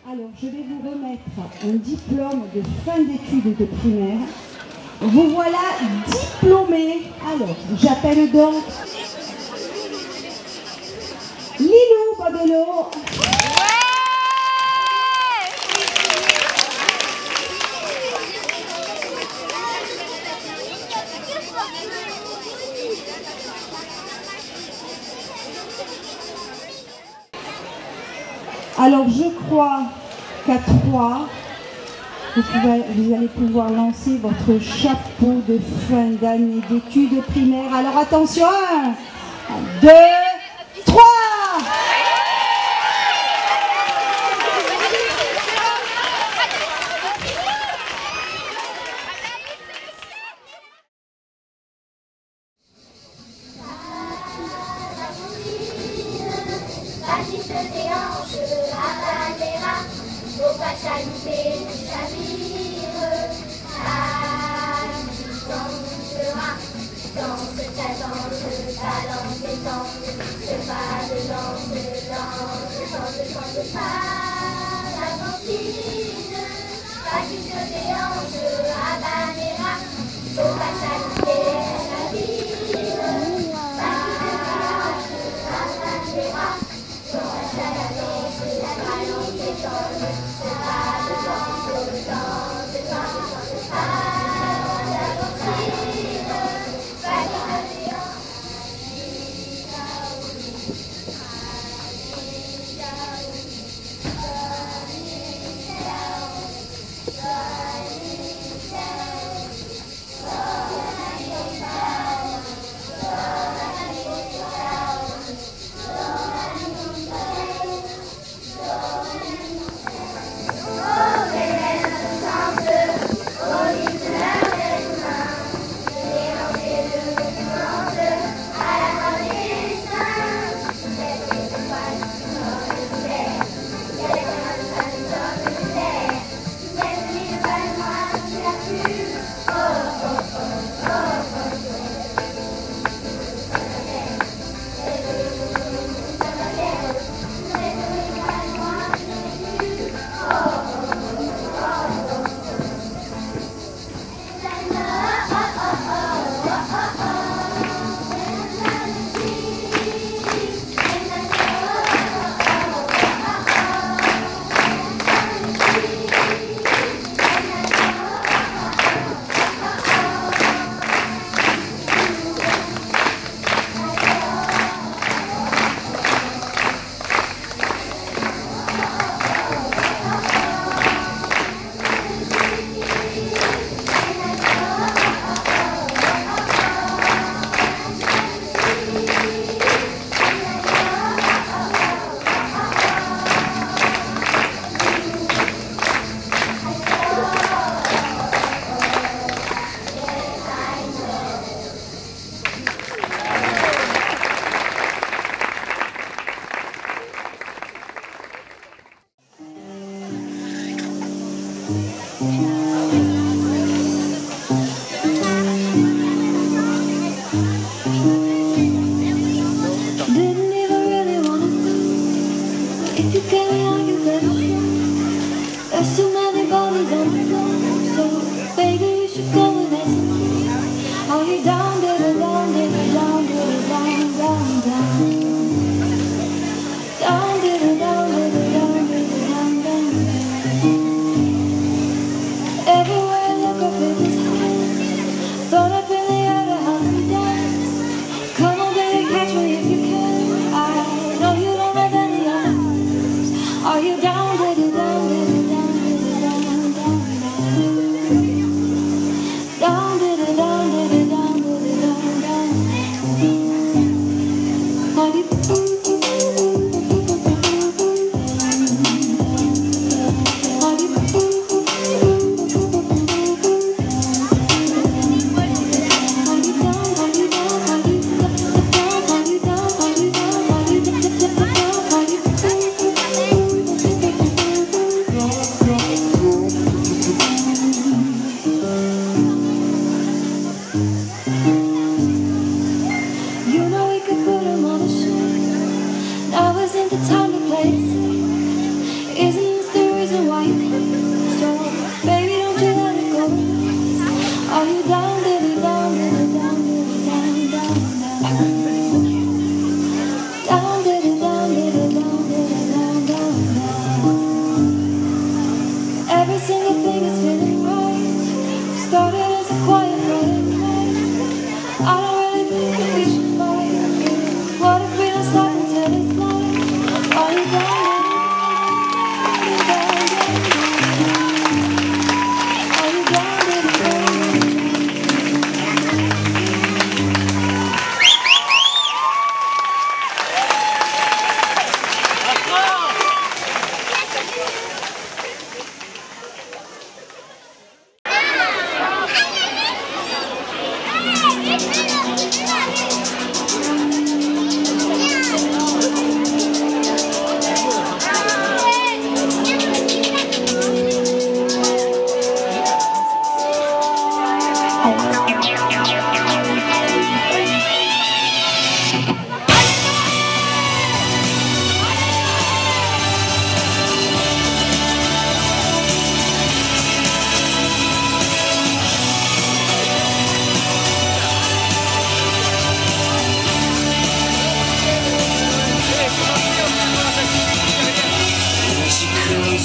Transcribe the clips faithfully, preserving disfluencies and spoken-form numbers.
Alors, je vais vous remettre un diplôme de fin d'études de primaire. Vous voilà diplômé. Alors, j'appelle donc Lilou Babello. Alors, je crois qu'à trois, vous, pouvez, vous allez pouvoir lancer votre chapeau de fin d'année d'études primaires. Alors, attention, un, deux, trois. Are you down, down, down, down, down, down, down?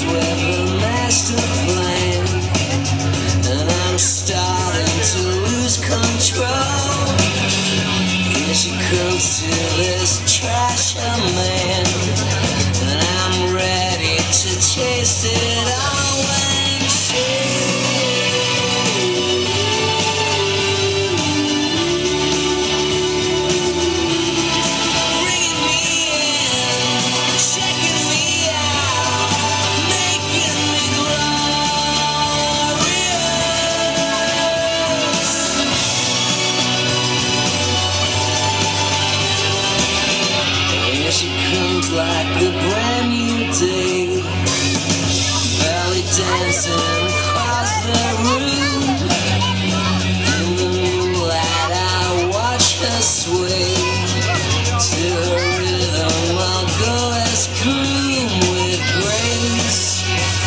with a master plan, and I'm starting to lose control. Here she comes to this trasher man, and I'm ready to chase it all when she like a brand new day, belly dancing across the room. In the moonlight I watch her sway to the rhythm. I'll go as groom with grace.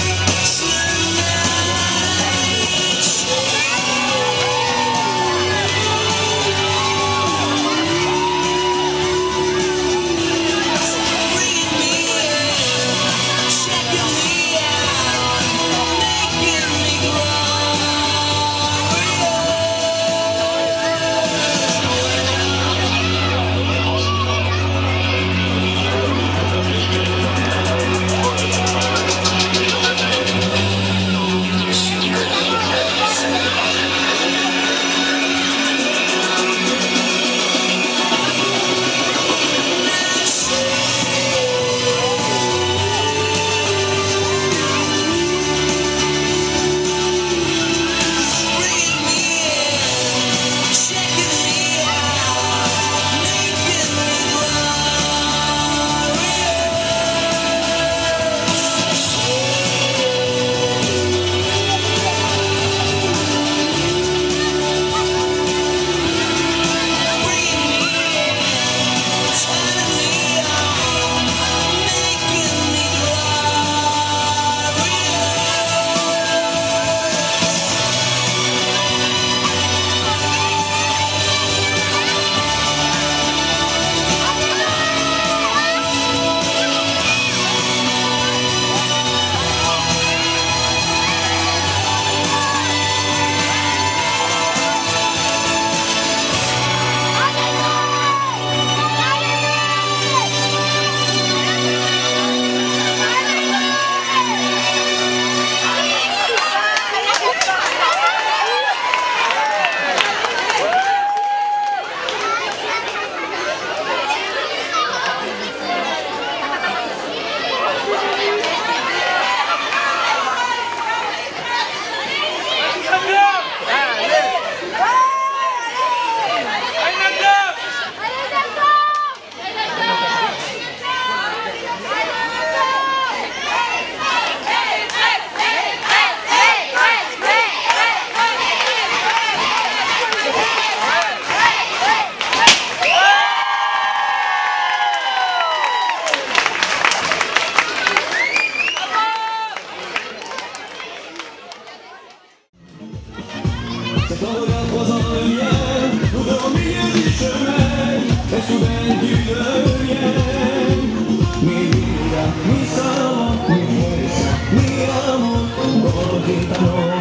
Cet regard croisant le mien, nous deux au milieu du chemin, et soudain tu deviens mi vida, mi salva, mi fuerza, mi amor, por ti